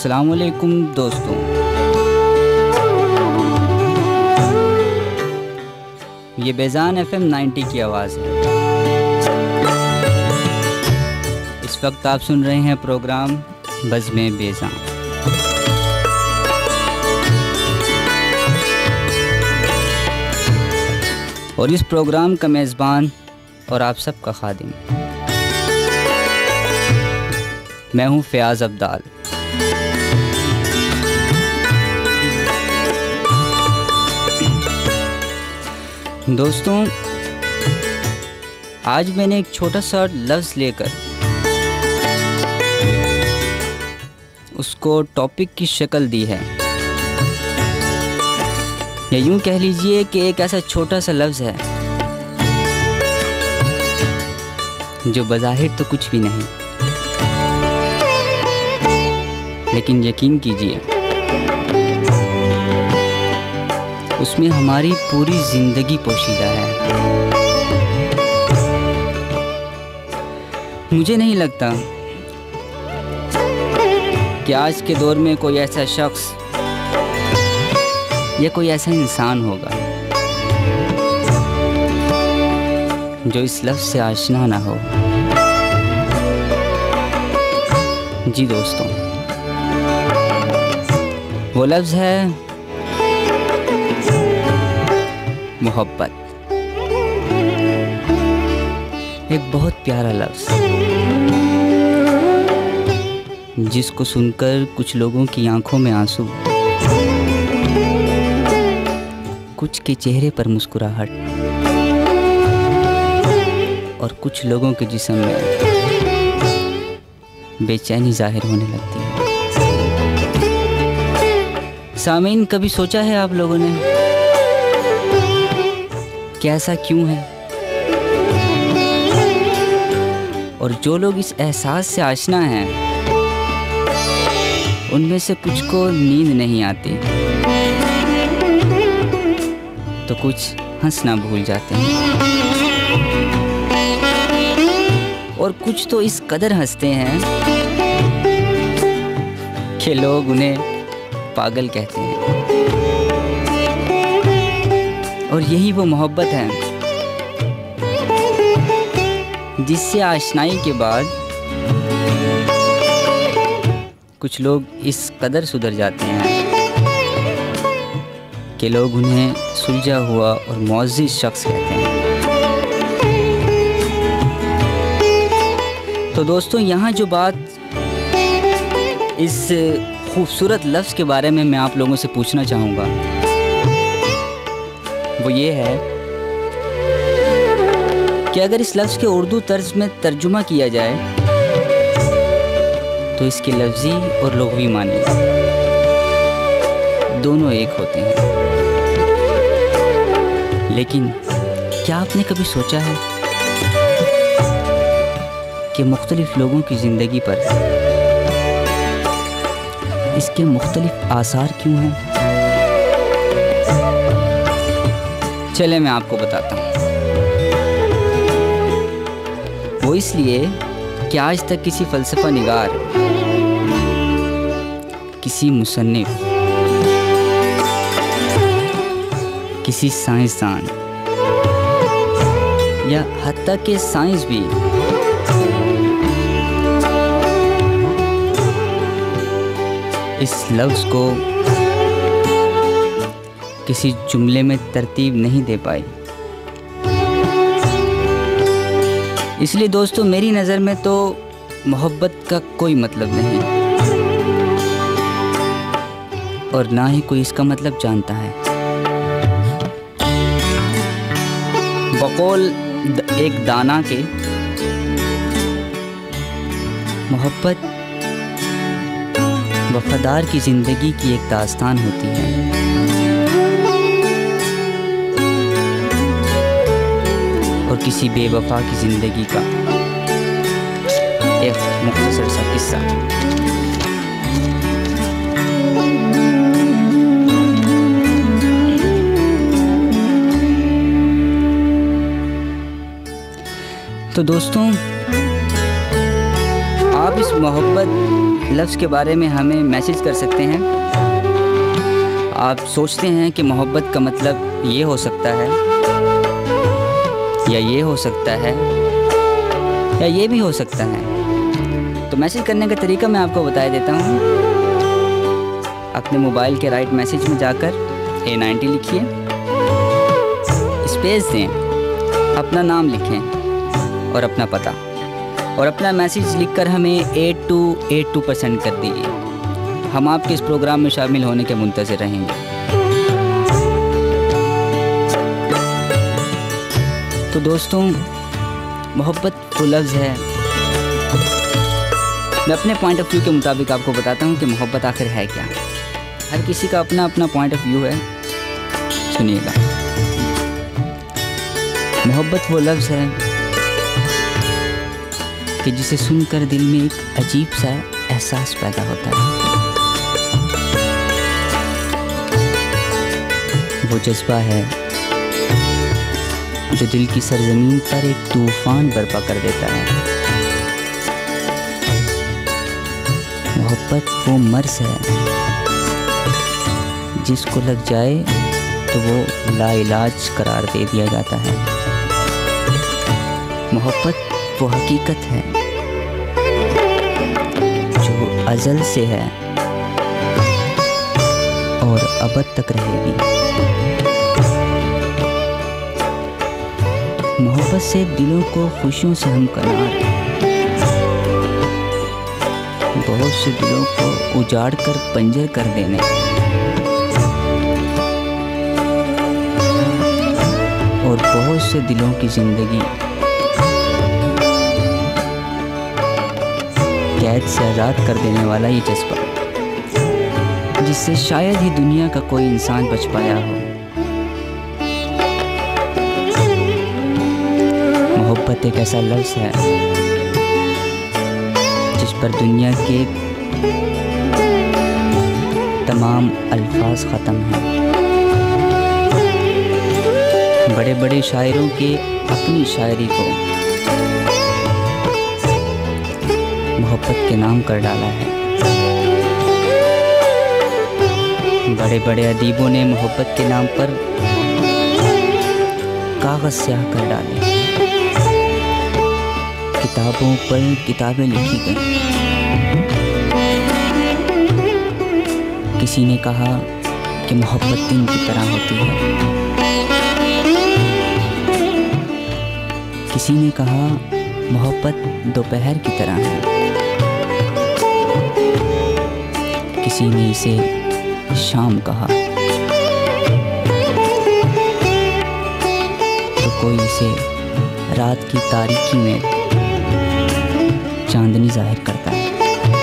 अस्सलामुअलैकुम दोस्तों, ये बेजान FM 90 की आवाज़ है। इस वक्त आप सुन रहे हैं प्रोग्राम बज़्म बेजान। और इस प्रोग्राम का मेज़बान और आप सबका खादिम मैं हूँ फ़याज़ अब्दाल। दोस्तों, आज मैंने एक छोटा सा लफ्ज़ लेकर उसको टॉपिक की शक्ल दी है, या यूँ कह लीजिए कि एक ऐसा छोटा सा लफ्ज़ है जो बज़ाहिर तो कुछ भी नहीं, लेकिन यकीन कीजिए उसमें हमारी पूरी ज़िंदगी पोशीदा है। मुझे नहीं लगता कि आज के दौर में कोई ऐसा शख्स या कोई ऐसा इंसान होगा जो इस लफ्ज़ से आशना ना हो। जी दोस्तों, वो लफ्ज़ है मोहब्बत। एक बहुत प्यारा लफ्ज़ जिसको सुनकर कुछ लोगों की आंखों में आंसू, कुछ के चेहरे पर मुस्कुराहट और कुछ लोगों के जिस्म में बेचैनी जाहिर होने लगती है। सामीन, कभी सोचा है आप लोगों ने कि ऐसा क्यों है? और जो लोग इस एहसास से आशना हैं उनमें से कुछ को नींद नहीं आती तो कुछ हंसना भूल जाते हैं, और कुछ तो इस कदर हंसते हैं कि लोग उन्हें पागल कहते हैं। और यही वो मोहब्बत है जिससे आशनाई के बाद कुछ लोग इस कदर सुधर जाते हैं कि लोग उन्हें सुलझा हुआ और मुअज़्ज़िज़ शख्स कहते हैं। तो दोस्तों, यहाँ जो बात इस खूबसूरत लफ्ज़ के बारे में मैं आप लोगों से पूछना चाहूँगा वो ये है कि अगर इस लफ्ज़ के उर्दू तर्ज में तर्जुमा किया जाए तो इसके लफ्ज़ी और लुग़वी माने दोनों एक होते हैं। लेकिन क्या आपने कभी सोचा है कि मुख्तलिफ लोगों की ज़िंदगी पर इसके मुख्तलिफ आसार क्यों हैं? चले मैं आपको बताता हूँ। वो इसलिए कि आज तक किसी फ़लसफ़ा निगार, किसी मुसन्निफ़, किसी साइंसदान या हत्ता के साइंस भी इस लफ्ज़ को किसी जुमले में तरतीब नहीं दे पाई। इसलिए दोस्तों, मेरी नज़र में तो मोहब्बत का कोई मतलब नहीं और ना ही कोई इसका मतलब जानता है। बकौल एक दाना के, मोहब्बत वफादार की ज़िंदगी की एक दास्तान होती है। और किसी बेवफा की ज़िंदगी का एक मुख्तसर सा किस्सा। तो दोस्तों, आप इस मोहब्बत लफ्ज़ के बारे में हमें मैसेज कर सकते हैं। आप सोचते हैं कि मोहब्बत का मतलब ये हो सकता है या ये हो सकता है या ये भी हो सकता है। तो मैसेज करने का तरीका मैं आपको बता देता हूँ। अपने मोबाइल के राइट मैसेज में जाकर A90 लिखिए, स्पेस दें, अपना नाम लिखें और अपना पता, और अपना मैसेज लिखकर हमें 8282 पर सेंड कर दीजिए। हम आपके इस प्रोग्राम में शामिल होने के मुंतज़िर रहेंगे। तो दोस्तों, मोहब्बत वो लफ्ज़ है, मैं अपने पॉइंट ऑफ व्यू के मुताबिक आपको बताता हूँ कि मोहब्बत आखिर है क्या। हर किसी का अपना अपना पॉइंट ऑफ व्यू है, सुनिएगा। मोहब्बत वो लफ्ज़ है कि जिसे सुनकर दिल में एक अजीब सा एहसास पैदा होता है। वो जज्बा है जो दिल की सरजमीन पर एक तूफान बर्पा कर देता है। मोहब्बत वो मर्ज़ है जिसको लग जाए तो वो लाइलाज करार दे दिया जाता है। मोहब्बत वो हकीकत है जो अज़ल से है और अबद तक रहेगी। मोहब्बत से दिलों को खुशियों से हमकनार, बहुत से दिलों को उजाड़ कर बंजर कर देने, और बहुत से दिलों की ज़िंदगी कैद से आज़ाद कर देने वाला ये जज्बा, जिससे शायद ही दुनिया का कोई इंसान बच पाया हो। मोहब्बत एक ऐसा लफ्ज़ है जिस पर दुनिया के तमाम अल्फाज ख़त्म हैं। बड़े बड़े शायरों के अपनी शायरी को मोहब्बत के नाम कर डाला है। बड़े बड़े अदीबों ने मोहब्बत के नाम पर कागज़ स्याह कर डाले, किताबों पर किताबें लिखी गई। किसी ने कहा कि मोहब्बत दिन की तरह होती है, किसी ने कहा मोहब्बत दोपहर की तरह है, किसी ने इसे शाम कहा, तो कोई इसे रात की तारीकी में चांदनी जाहिर करता है।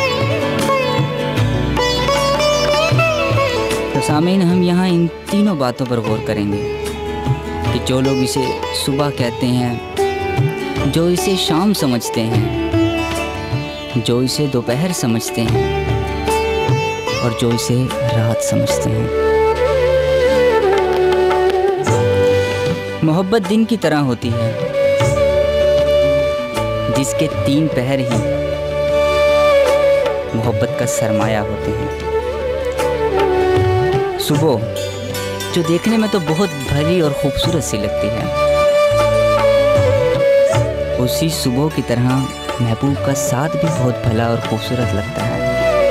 तो सामीन, हम यहाँ इन तीनों बातों पर गौर करेंगे कि जो लोग इसे सुबह कहते हैं, जो इसे शाम समझते हैं, जो इसे दोपहर समझते हैं और जो इसे रात समझते हैं। मोहब्बत दिन की तरह होती है जिसके 3 पहर ही मोहब्बत का सरमाया होते हैं। सुबह जो देखने में तो बहुत भरी और खूबसूरत सी लगती है, उसी सुबह की तरह महबूब का साथ भी बहुत भला और खूबसूरत लगता है।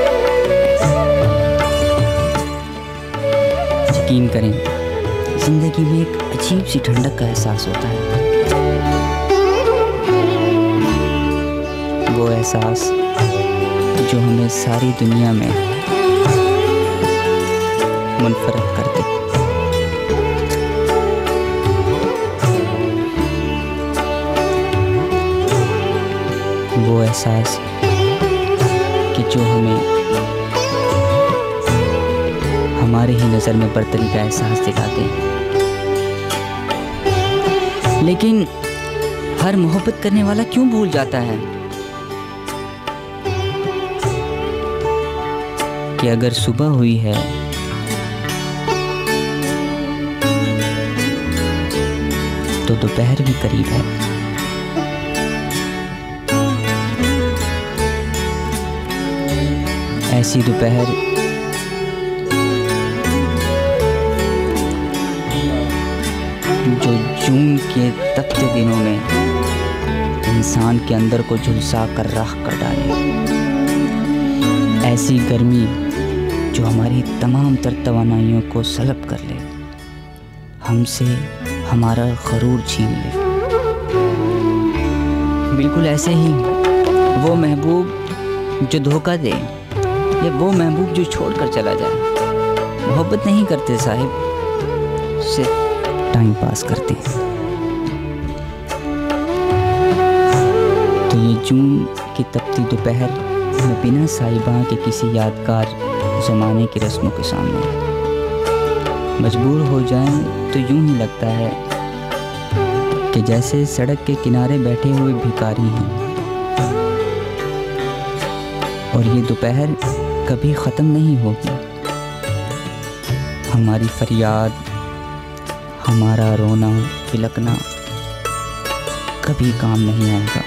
यकीन करें, जिंदगी में एक अजीब सी ठंडक का एहसास होता है। वो एहसास जो हमें सारी दुनिया में मुनफरद कर दे। वो एहसास कि जो हमें हमारे ही नज़र में बर्तरी का एहसास दिलाते हैं। लेकिन हर मोहब्बत करने वाला क्यों भूल जाता है कि अगर सुबह हुई है तो दोपहर भी करीब है। ऐसी दोपहर जो जून के तपते दिनों में इंसान के अंदर को झुलसा कर राख कर डाले। ऐसी गर्मी जो हमारी तमाम तर तवानाइयों को सलब कर ले, हमसे हमारा गरूर छीन ले। बिल्कुल ऐसे ही वो महबूब जो धोखा दे या वो महबूब जो छोड़कर चला जाए, मोहब्बत नहीं करते साहिब, सिर्फ टाइम पास करते हैं। तो ये जून की तपती दोपहर में बिना साहिबा के किसी यादगार ज़माने की रस्मों के सामने मजबूर हो जाएं तो यूं ही लगता है कि जैसे सड़क के किनारे बैठे हुए भिखारी हैं और ये दोपहर कभी ख़त्म नहीं होगी। हमारी फरियाद, हमारा रोना बिलखना कभी काम नहीं आएगा।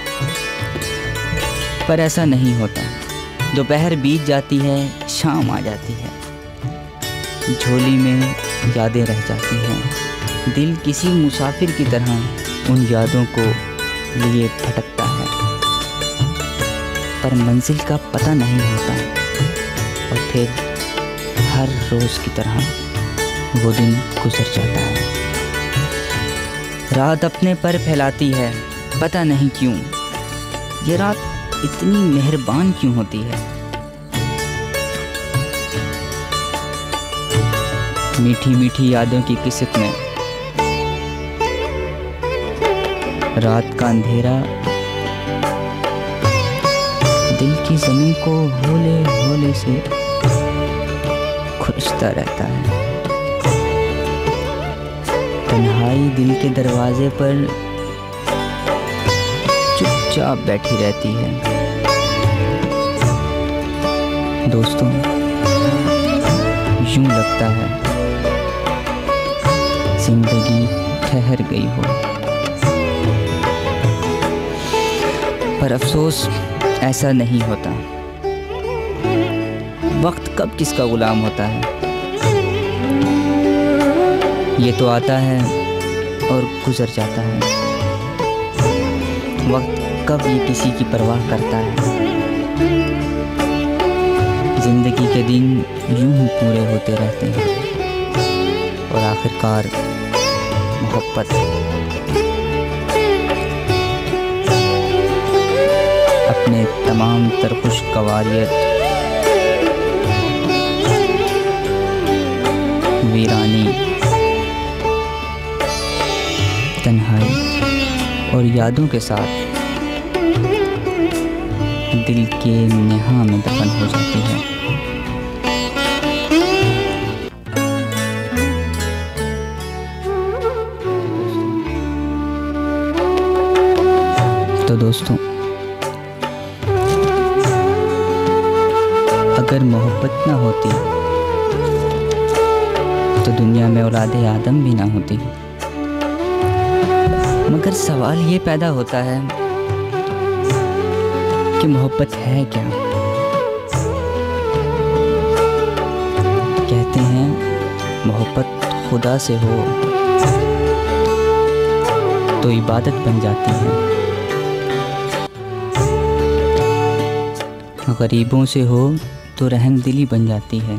पर ऐसा नहीं होता। दोपहर बीत जाती है, शाम आ जाती है, झोली में यादें रह जाती हैं। दिल किसी मुसाफिर की तरह उन यादों को लिए भटकता है, पर मंजिल का पता नहीं होता। और फिर हर रोज़ की तरह वो दिन गुजर जाता है। रात अपने पर फैलाती है, पता नहीं क्यों। ये रात इतनी मेहरबान क्यों होती है। मीठी मीठी यादों की किस्मत में रात का अंधेरा दिल की ज़मीन को होले होले से खुरचता रहता है। तन्हाई दिल के दरवाजे पर चुपचाप बैठी रहती है। दोस्तों, यूं लगता है जिंदगी ठहर गई हो, पर अफसोस ऐसा नहीं होता। वक्त कब किसका गुलाम होता है। ये तो आता है और गुजर जाता है। वक्त कब ये किसी की परवाह करता है। जिंदगी के दिन यूं ही पूरे होते रहते हैं और आखिरकार मोहब्बत अपने तमाम तर खुशगवारियत, वीरानी, तन्हाई और यादों के साथ दिल के नेहा में दफन हो जाती है। तो दोस्तों, अगर मोहब्बत ना होती तो दुनिया में औलादे आदम भी ना होती। मगर सवाल ये पैदा होता है कि मोहब्बत है क्या। कहते हैं मोहब्बत खुदा से हो तो इबादत बन जाती है, गरीबों से हो तो रहमदिली बन जाती है,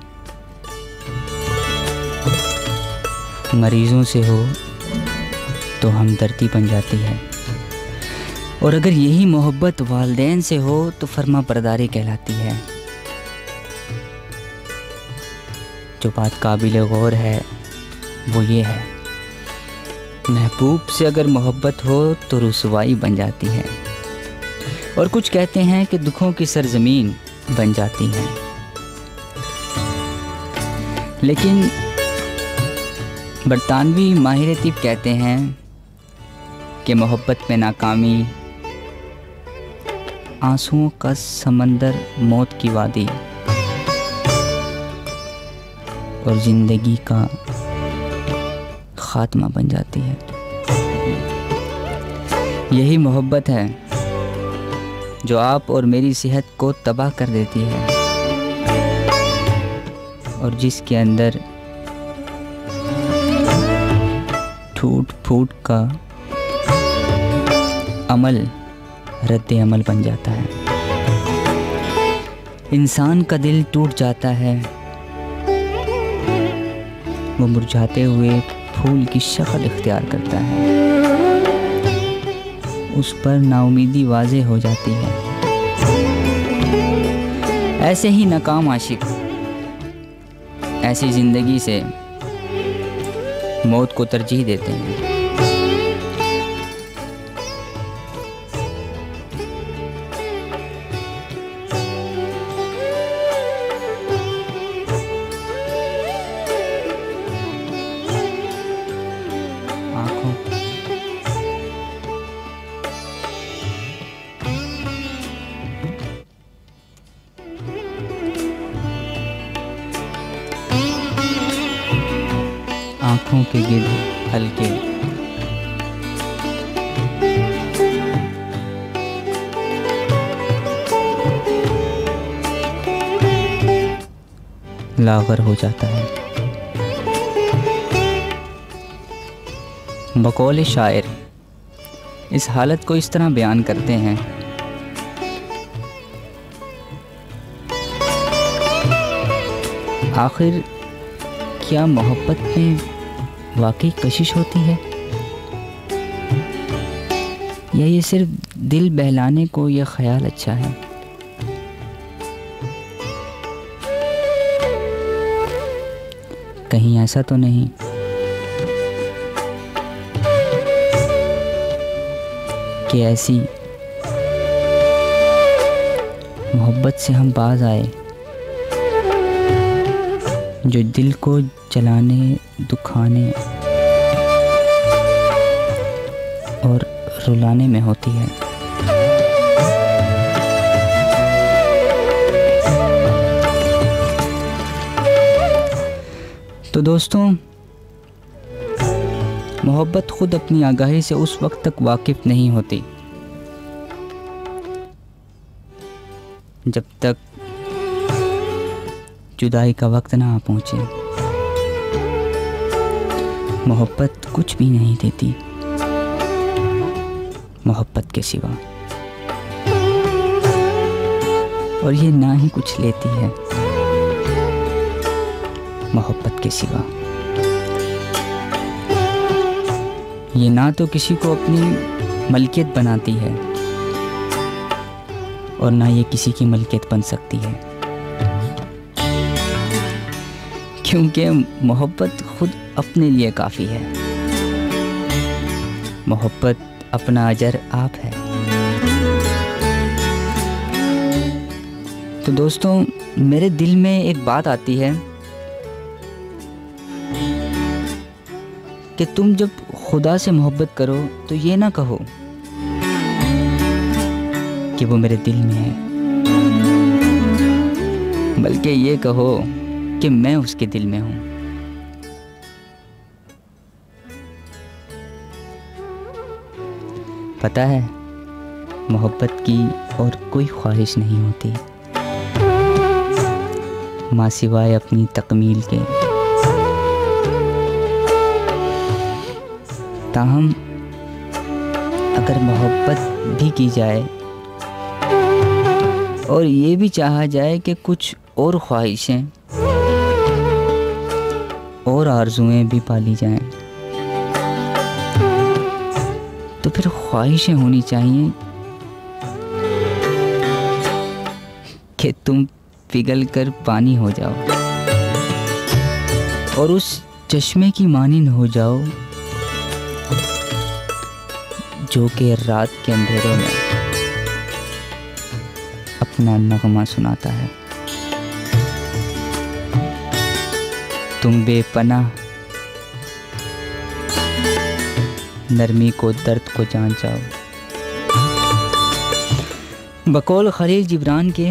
मरीजों से हो तो हमदर्दी बन जाती है, और अगर यही मोहब्बत वालिदैन से हो तो फर्मा बरदारी कहलाती है। जो बात काबिल गौर है वो ये है, महबूब से अगर मोहब्बत हो तो रुसवाई बन जाती है, और कुछ कहते हैं कि दुखों की सरजमीन बन जाती है। लेकिन बरतानवी माहिर तिब कहते हैं कि मोहब्बत में नाकामी आंसुओं का समंदर, मौत की वादी और जिंदगी का खात्मा बन जाती है। यही मोहब्बत है जो आप और मेरी सेहत को तबाह कर देती है। और जिसके अंदर टूट फूट का अमल रद्द अमल बन जाता है। इंसान का दिल टूट जाता है, वो मुरझाते हुए फूल की शक्ल इख्तियार करता है, उस पर नाउमीदी वाज़े हो जाती है। ऐसे ही नाकाम आशिक ऐसी ज़िंदगी से मौत को तरजीह देते हैं। आँखों के गिर्द हल्के लागर हो जाता है। बकौल शायर इस हालत को इस तरह बयान करते हैं, आखिर क्या मोहब्बत में वाकई कशिश होती है, या ये सिर्फ दिल बहलाने को यह ख्याल अच्छा है। कहीं ऐसा तो नहीं कि ऐसी मोहब्बत से हम बाज आए जो दिल को जलाने, दुखाने और रुलाने में होती है। तो दोस्तों, मोहब्बत खुद अपनी आगाही से उस वक्त तक वाकिफ नहीं होती जब तक जुदाई का वक्त ना आ पहुँचे। मोहब्बत कुछ भी नहीं देती मोहब्बत के सिवा, और ये ना ही कुछ लेती है मोहब्बत के सिवा। ये ना तो किसी को अपनी मलकियत बनाती है और ना ये किसी की मलकियत बन सकती है, क्योंकि मोहब्बत खुद अपने लिए काफ़ी है। मोहब्बत अपना अजर आप है। तो दोस्तों, मेरे दिल में एक बात आती है कि तुम जब खुदा से मोहब्बत करो तो ये ना कहो कि वो मेरे दिल में है, बल्कि ये कहो कि मैं उसके दिल में हूँ। पता है, मोहब्बत की और कोई ख्वाहिश नहीं होती माँ सिवाय अपनी तकमील के। ताहम अगर मोहब्बत भी की जाए और ये भी चाहा जाए कि कुछ और ख्वाहिशें और आरज़ुएं भी पाली जाएं, तो फिर ख्वाहिशें होनी चाहिए कि तुम पिघल कर पानी हो जाओ और उस चश्मे की मानिंद हो जाओ जो कि रात के अंधेरे में अपना नगमा सुनाता है। तुम बेपनाह नरमी को, दर्द को जान जाओ। बकौल खलील जिब्रान के,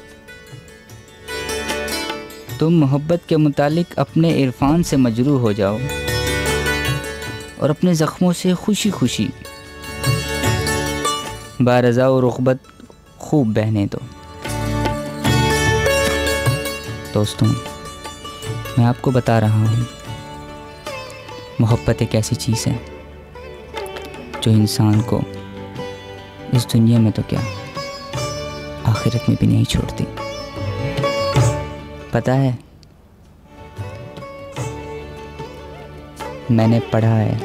तुम मोहब्बत के मुतालिक अपने इरफान से मजरूह हो जाओ और अपने ज़ख्मों से खुशी खुशी बारज़ा और रुग़बत खूब बहने दो। दोस्तों, मैं आपको बता रहा हूँ, मोहब्बत एक ऐसी चीज़ है जो इंसान को इस दुनिया में तो क्या, आखिरत में भी नहीं छोड़ती। पता है, मैंने पढ़ा है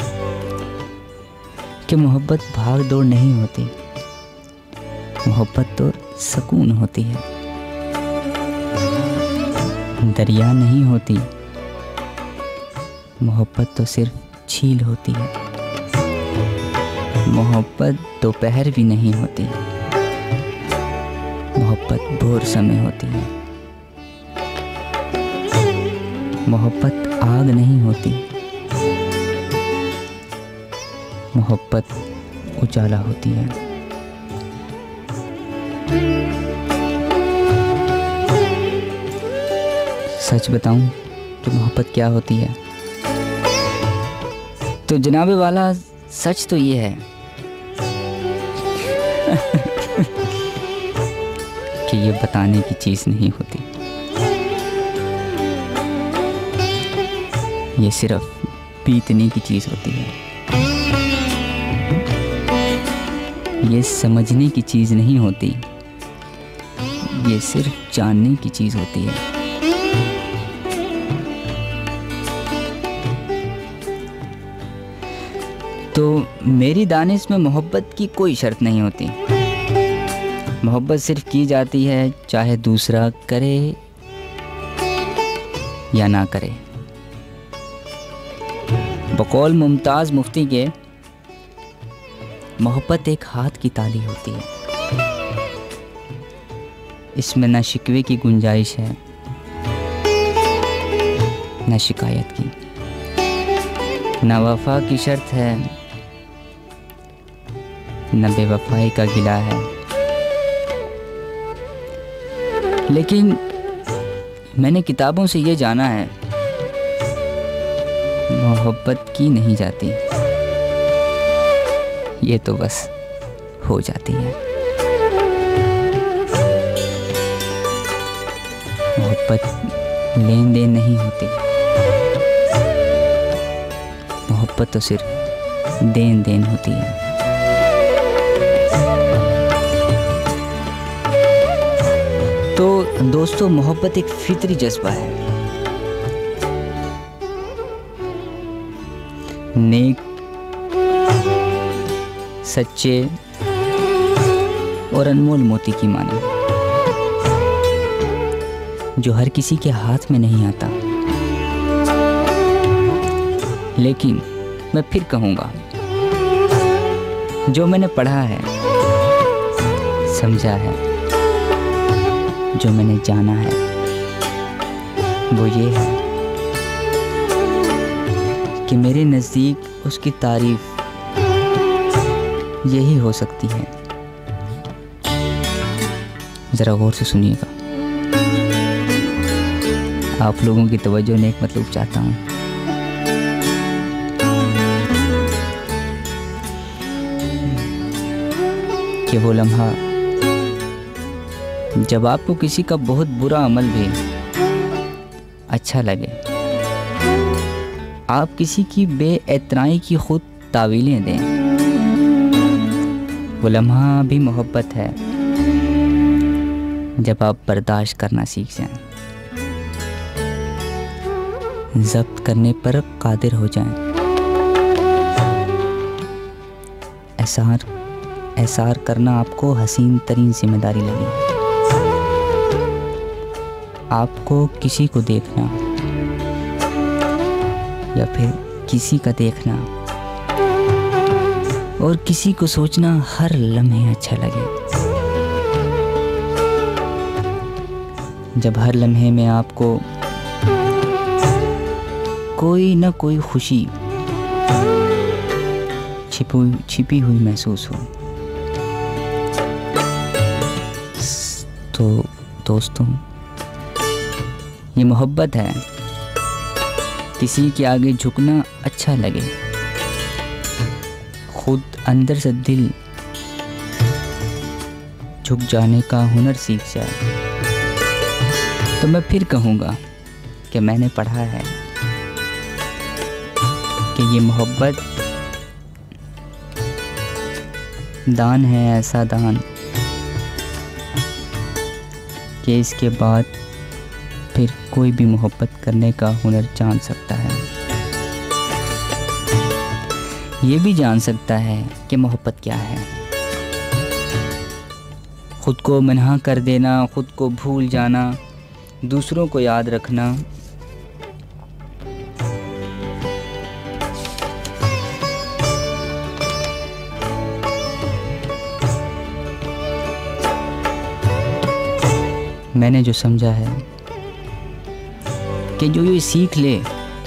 कि मोहब्बत भाग दौड़ नहीं होती, मोहब्बत तो सुकून होती है। दरिया नहीं होती, मोहब्बत तो सिर्फ झील होती है। मोहब्बत दोपहर भी नहीं होती, मोहब्बत भोर समय होती है। मोहब्बत आग नहीं होती, मोहब्बत उजाला होती है। सच बताऊं कि मोहब्बत क्या होती है, तो जनाबे वाला सच तो ये है कि ये बताने की चीज़ नहीं होती, ये सिर्फ बीतने की चीज़ होती है। ये समझने की चीज़ नहीं होती, ये सिर्फ जानने की चीज़ होती है। तो मेरी दानिश में मोहब्बत की कोई शर्त नहीं होती। मोहब्बत सिर्फ की जाती है चाहे दूसरा करे या ना करे। बकौल मुमताज़ मुफ्ती के, मोहब्बत एक हाथ की ताली होती है, इसमें न शिकवे की गुंजाइश है न शिकायत की, न वफा की शर्त है न बेवफाई का गिला है। लेकिन मैंने किताबों से ये जाना है, मोहब्बत की नहीं जाती, ये तो बस हो जाती है। मोहब्बत लेन देन नहीं होती, मोहब्बत तो सिर्फ देन देन होती है। तो दोस्तों, मोहब्बत एक फितरी जज्बा है। नेक, सच्चे और अनमोल मोती की मानी, जो हर किसी के हाथ में नहीं आता। लेकिन मैं फिर कहूँगा, जो मैंने पढ़ा है, समझा है, जो मैंने जाना है, वो ये है कि मेरे नज़दीक उसकी तारीफ यही हो सकती है। ज़रा गौर से सुनिएगा, आप लोगों की तवज्जो ने एक मतलब चाहता हूँ। कि वो लम्हा जब आपको किसी का बहुत बुरा अमल भी अच्छा लगे, आप किसी की बेएतराई की खुद तावीलें दें, वो लम्हा भी मोहब्बत है। जब आप बर्दाश्त करना सीख जाएं, ज़ब्त करने पर कादिर हो जाएं, एहसार करना आपको हसीन तरीन जिम्मेदारी लगे, आपको किसी को देखना या फिर किसी का देखना और किसी को सोचना हर लम्हे अच्छा लगे। जब हर लम्हे में आपको कोई ना कोई खुशी छिपी हुई महसूस हो, तो दोस्तों, ये मोहब्बत है। किसी के आगे झुकना अच्छा लगे, खुद अंदर से दिल झुक जाने का हुनर सीख जाए। तो मैं फिर कहूँगा कि मैंने पढ़ा है कि ये मोहब्बत दान है, ऐसा दान कि इसके बाद फिर कोई भी मोहब्बत करने का हुनर जान सकता है। ये भी जान सकता है कि मोहब्बत क्या है। खुद को मन्हा कर देना, खुद को भूल जाना, दूसरों को याद रखना, मैंने जो समझा है कि जो ये सीख ले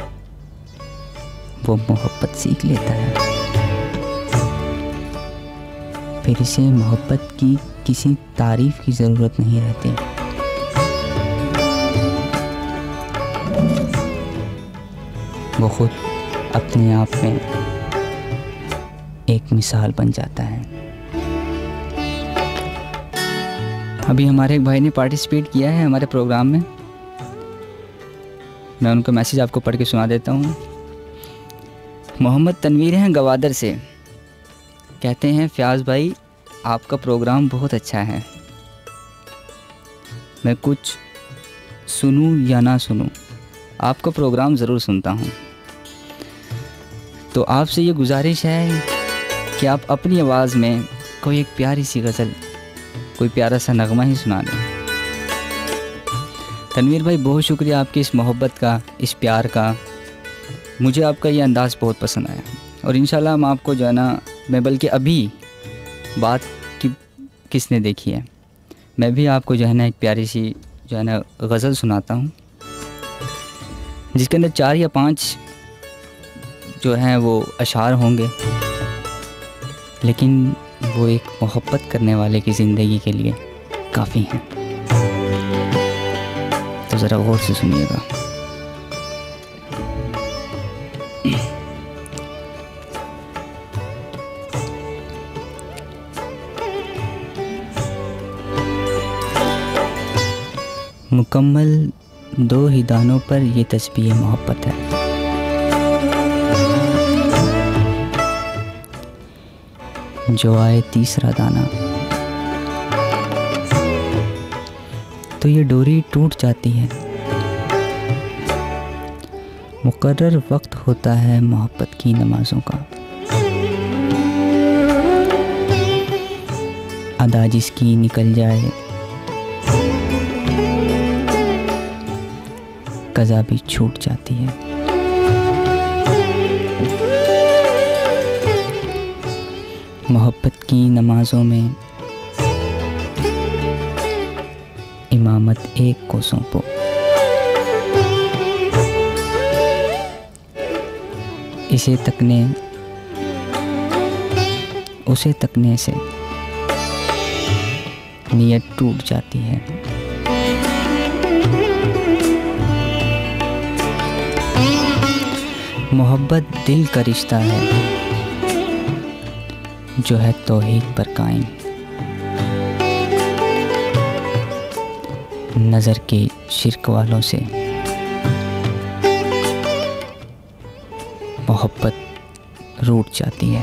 वो मोहब्बत सीख लेता है, फिर इसे मोहब्बत की किसी तारीफ की ज़रूरत नहीं रहती। वो खुद अपने आप में एक मिसाल बन जाता है। अभी हमारे एक भाई ने पार्टिसिपेट किया है हमारे प्रोग्राम में, मैं उनका मैसेज आपको पढ़ के सुना देता हूँ। मोहम्मद तनवीर हैं गवादर से, कहते हैं फ़याज़ भाई आपका प्रोग्राम बहुत अच्छा है, मैं कुछ सुनूं या ना सुनूं आपका प्रोग्राम ज़रूर सुनता हूँ। तो आपसे ये गुजारिश है कि आप अपनी आवाज़ में कोई एक प्यारी सी गज़ल, कोई प्यारा सा नगमा ही सुना दें। तनवीर भाई बहुत शुक्रिया आपकी इस मोहब्बत का, इस प्यार का। मुझे आपका ये अंदाज़ बहुत पसंद आया और इंशाल्लाह हम आपको जो है ना, मैं बल्कि अभी बात कि किसने देखी है, मैं भी आपको जो है ना एक प्यारी सी जो है ना गज़ल सुनाता हूँ, जिसके अंदर 4 या 5 जो हैं वो अशार होंगे, लेकिन वो एक मोहब्बत करने वाले की ज़िंदगी के लिए काफ़ी हैं। तो ज़रा गौर से सुनिएगा। मुकम्मल 2 ही दानों पर ये तस्बीह मोहब्बत है। जो आए तीसरा दाना तो ये डोरी टूट जाती है। मुकर्रर वक्त होता है मोहब्बत की नमाज़ों का, अदा जिसकी निकल जाए कज़ा भी छूट जाती है। मोहब्बत की नमाज़ों में इमामत एक को सौंपो, इसे तकने उसे तकने से नीयत टूट जाती है। मोहब्बत दिल का रिश्ता है जो है तौहीद पर कायम, नज़र के शिर्क वालों से मोहब्बत रूठ जाती है।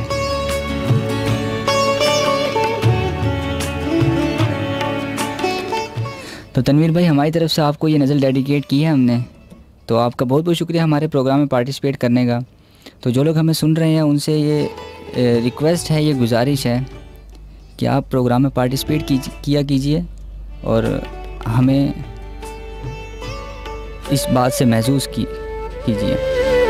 तो तनवीर भाई हमारी तरफ से आपको ये नज़ल डेडिकेट की है हमने, तो आपका बहुत बहुत शुक्रिया हमारे प्रोग्राम में पार्टिसिपेट करने का। तो जो लोग हमें सुन रहे हैं उनसे ये रिक्वेस्ट है, ये गुजारिश है कि आप प्रोग्राम में पार्टिसिपेट किया कीजिए और हमें इस बात से महसूस कीजिए।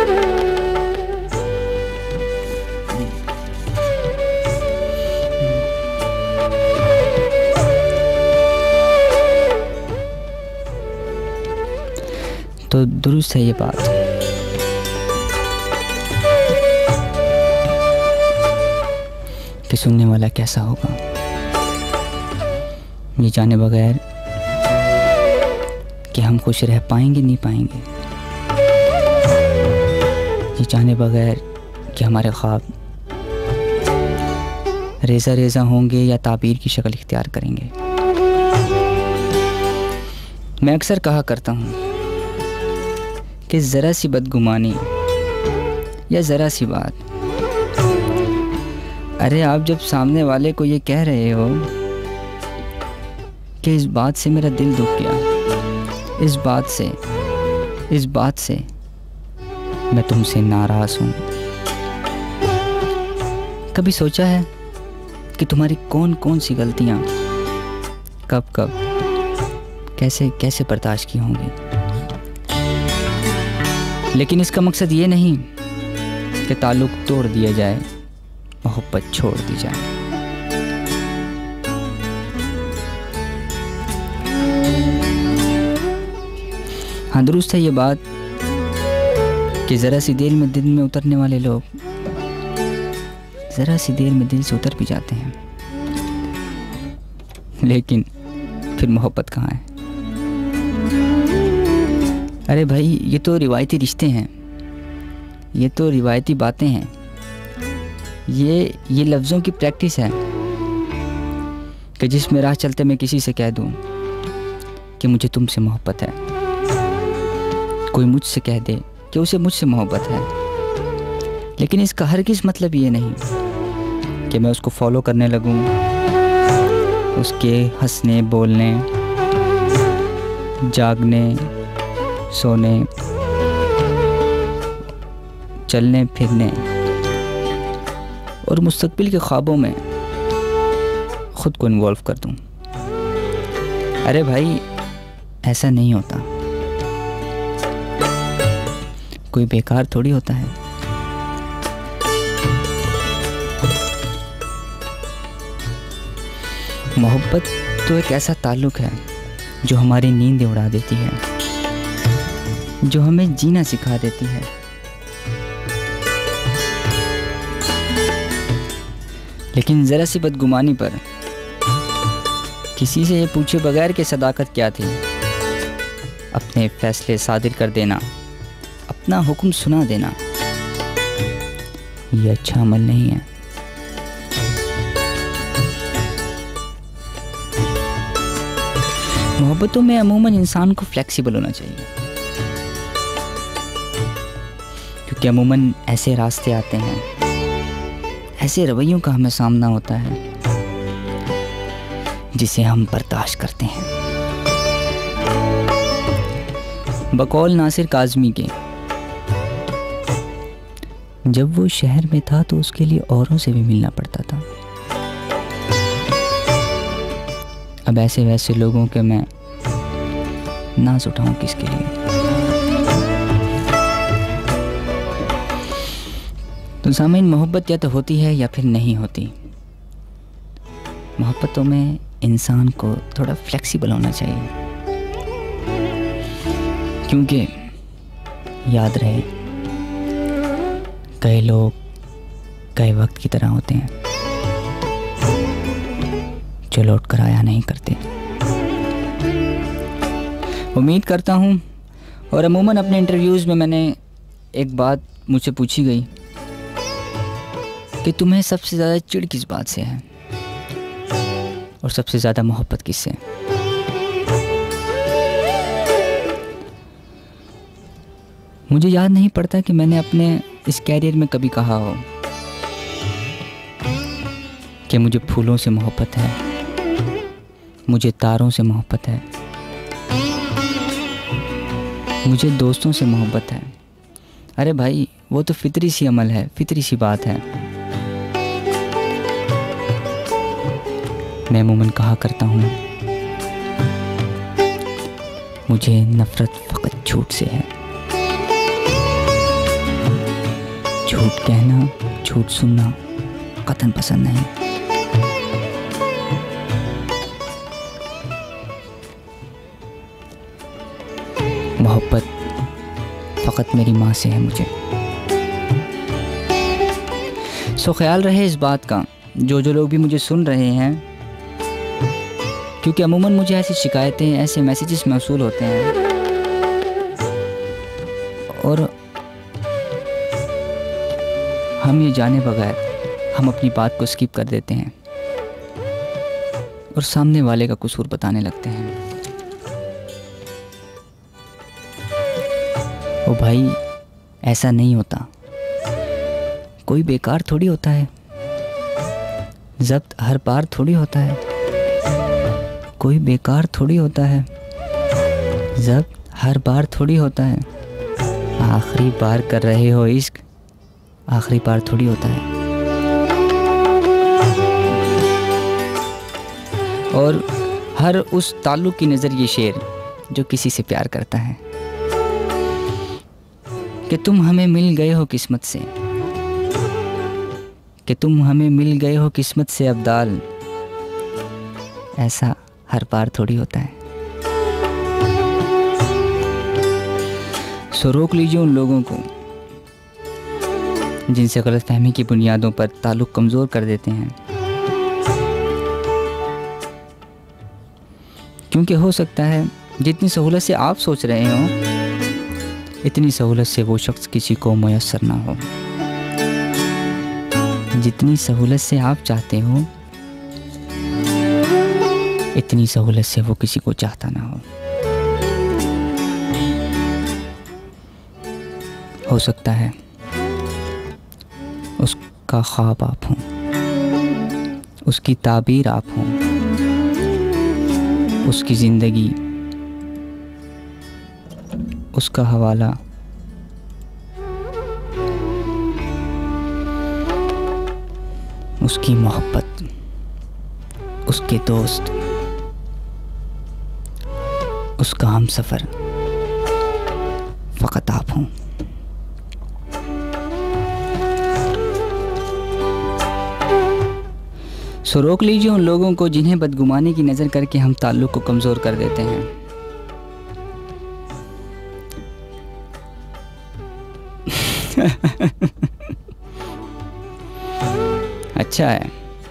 तो दुरुस्त है ये बात कि सुनने वाला कैसा होगा, ये जाने बगैर कि हम खुश रह पाएंगे नहीं पाएंगे, ये जाने बगैर कि हमारे ख्वाब रेज़ा रेज़ा होंगे या ताबीर की शक्ल इख्तियार करेंगे। मैं अक्सर कहा करता हूँ कि ज़रा सी बदगुमानी या ज़रा सी बात। अरे आप जब सामने वाले को ये कह रहे हो कि इस बात से मेरा दिल दुख गया, इस बात से मैं तुमसे नाराज़ हूँ, कभी सोचा है कि तुम्हारी कौन कौन सी गलतियाँ कब कब कैसे कैसे बर्दाश्त की होंगी? लेकिन इसका मकसद ये नहीं कि ताल्लुक़ तोड़ दिया जाए, मोहब्बत छोड़ दी जाए। हाँ, दुरुस्त है ये बात कि ज़रा सी देर में दिल में उतरने वाले लोग ज़रा सी देर में दिल से उतर भी जाते हैं, लेकिन फिर मोहब्बत कहाँ है? अरे भाई, ये तो रिवायती रिश्ते हैं, ये तो रिवायती बातें हैं, ये लफ्ज़ों की प्रैक्टिस है कि जिसमें राह चलते मैं किसी से कह दूं कि मुझे तुमसे मोहब्बत है, कोई मुझसे कह दे कि उसे मुझसे मोहब्बत है, लेकिन इसका हरगिज़ मतलब ये नहीं कि मैं उसको फॉलो करने लगूं, उसके हंसने बोलने, जागने, सोने, चलने फिरने और मुस्तकबिल के ख्वाबों में ख़ुद को इन्वॉल्व कर दूं। अरे भाई, ऐसा नहीं होता, कोई बेकार थोड़ी होता है। मोहब्बत तो एक ऐसा ताल्लुक़ है जो हमारी नींदें उड़ा देती है, जो हमें जीना सिखा देती है। लेकिन ज़रा सी बदगुमानी पर किसी से ये पूछे बगैर कि सदाकत क्या थी, अपने फ़ैसले सादिर कर देना, अपना हुक्म सुना देना, ये अच्छा अमल नहीं है। मोहब्बतों में अमूमन इंसान को फ्लेक्सिबल होना चाहिए, क्योंकि अमूमन ऐसे रास्ते आते हैं, ऐसे रवैयों का हमें सामना होता है जिसे हम बर्दाश्त करते हैं। बकौल नासिर काज़मी के, जब वो शहर में था तो उसके लिए औरों से भी मिलना पड़ता था। अब ऐसे वैसे लोगों के मैं नाज उठाऊं किसके लिए? तो सामीन, मोहब्बत या तो होती है या फिर नहीं होती। मोहब्बतों में इंसान को थोड़ा फ्लेक्सिबल होना चाहिए, क्योंकि याद रहे, कई लोग कई वक्त की तरह होते हैं जो लौट कर आया नहीं करते। उम्मीद करता हूँ, और अमूमन अपने इंटरव्यूज़ में मैंने एक बात मुझसे पूछी गई कि तुम्हें सबसे ज़्यादा चिढ़ किस बात से है और सबसे ज़्यादा मोहब्बत किससे? मुझे याद नहीं पड़ता कि मैंने अपने इस कैरियर में कभी कहा हो कि मुझे फूलों से मोहब्बत है, मुझे तारों से मोहब्बत है, मुझे दोस्तों से मोहब्बत है। अरे भाई, वो तो फितरी सी अमल है, फितरी सी बात है। मैं अमूमन कहा करता हूँ, मुझे नफ़रत फ़कत झूठ से है। झूठ कहना, झूठ सुनना कतन पसंद नहीं। मोहब्बत फ़कत मेरी माँ से है मुझे। सो ख्याल रहे इस बात का, जो लोग भी मुझे सुन रहे हैं, क्योंकि अमूमन मुझे ऐसी शिकायतें, ऐसे मैसेजेस मौसूल होते हैं और हम ये जाने बगैर हम अपनी बात को स्किप कर देते हैं और सामने वाले का कसूर बताने लगते हैं। वो भाई ऐसा नहीं होता, कोई बेकार थोड़ी होता है, ज़ब्त हर बार थोड़ी होता है, कोई बेकार थोड़ी होता है, ज़ब्त हर बार थोड़ी होता है। आखिरी बार कर रहे हो इश्क, आखिरी बार थोड़ी होता है। और हर उस ताल्लुक़ की नज़र ये शेर जो किसी से प्यार करता है कि तुम हमें मिल गए हो किस्मत से, कि तुम हमें मिल गए हो किस्मत से अब्दाल, ऐसा हर बार थोड़ी होता है। सो रोक लीजिए उन लोगों को जिनसे गलतफहमी की बुनियादों पर ताल्लुक़ कमज़ोर कर देते हैं, क्योंकि हो सकता है जितनी सहूलत से आप सोच रहे हो इतनी सहूलत से वो शख्स किसी को मुयस्सर ना हो। जितनी सहूलत से आप चाहते हो इतनी सहूलत से वो किसी को चाहता ना हो सकता है उसका ख्वाब आप हों, उसकी ताबीर आप हों, उसकी ज़िंदगी, उसका हवाला उसकी मोहब्बत, उसके दोस्त, उसका हमसफ़र फ़कत आप हों। सो रोक लीजिए उन लोगों को जिन्हें बदगुमानी की नज़र करके हम ताल्लुक़ को कमज़ोर कर देते हैं। अच्छा है।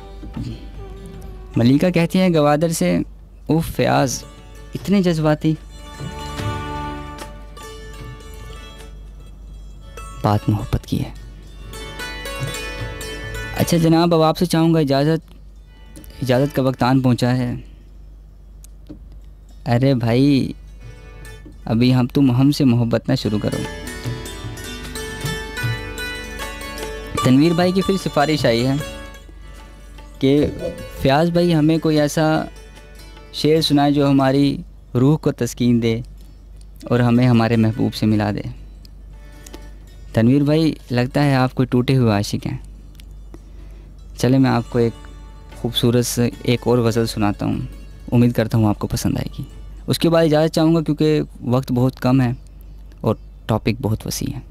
मलिका कहती है गवादर से, उफ फयाज इतने जज्बाती। बात मोहब्बत की है। अच्छा जनाब, अब आपसे चाहूँगा इजाज़त का वक्त आन पहुँचा है। अरे भाई अभी तुम हमसे मोहब्बत ना शुरू करो। तनवीर भाई की फिर सिफारिश आई है कि फ़याज़ भाई हमें कोई ऐसा शेर सुनाए जो हमारी रूह को तस्कीन दे और हमें हमारे महबूब से मिला दे। तनवीर भाई लगता है आप कोई टूटे हुए आशिक हैं। चले मैं आपको एक खूबसूरत से एक और गज़ल सुनाता हूँ, उम्मीद करता हूँ आपको पसंद आएगी। उसके बाद इजाज़त चाहूँगा क्योंकि वक्त बहुत कम है और टॉपिक बहुत वसी है।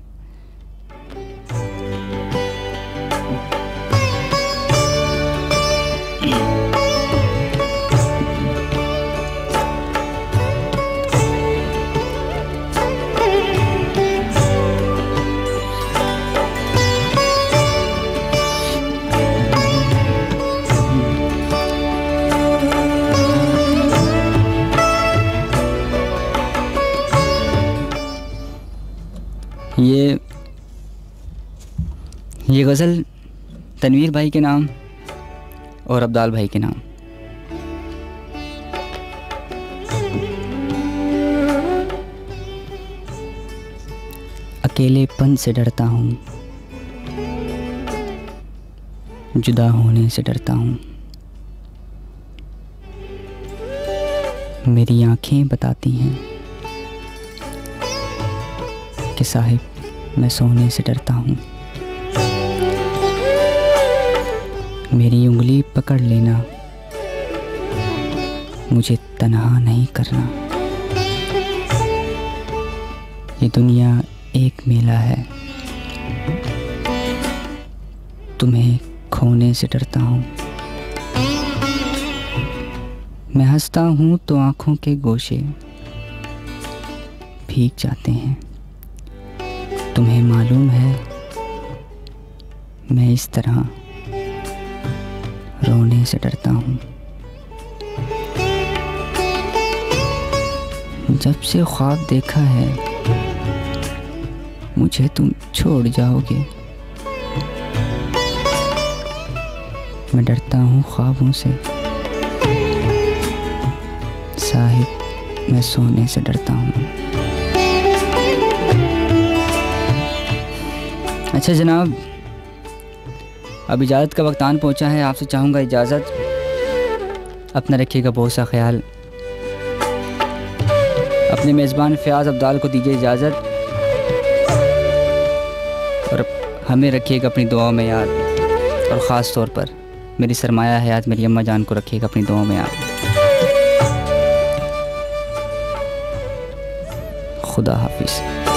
ये गज़ल तनवीर भाई के नाम और अब्दाल भाई के नाम। अकेलेपन से डरता हूँ, जुदा होने से डरता हूँ। मेरी आँखें बताती हैं कि साहिब मैं सोने से डरता हूँ। मेरी उंगली पकड़ लेना, मुझे तन्हा नहीं करना। ये दुनिया एक मेला है, तुम्हें खोने से डरता हूँ। मैं हंसता हूँ तो आँखों के गोशे भीग जाते हैं। तुम्हें मालूम है मैं इस तरह रोने से डरता हूँ। जब से ख्वाब देखा है मुझे तुम छोड़ जाओगे। मैं डरता हूँ ख्वाबों से, साहिब मैं सोने से डरता हूँ। अच्छा जनाब, अब इजाज़त का वक्त आन पहुँचा है, आपसे चाहूँगा इजाज़त। अपना रखिएगा बहुत सा ख्याल। अपने मेज़बान फ़याज़ अब्दाल को दीजिए इजाज़त और हमें रखिएगा अपनी दुआओं में याद, और ख़ास तौर पर मेरी सरमाया हयात मेरी अम्मा जान को रखिएगा अपनी दुआओं में याद। खुदा हाफिज़।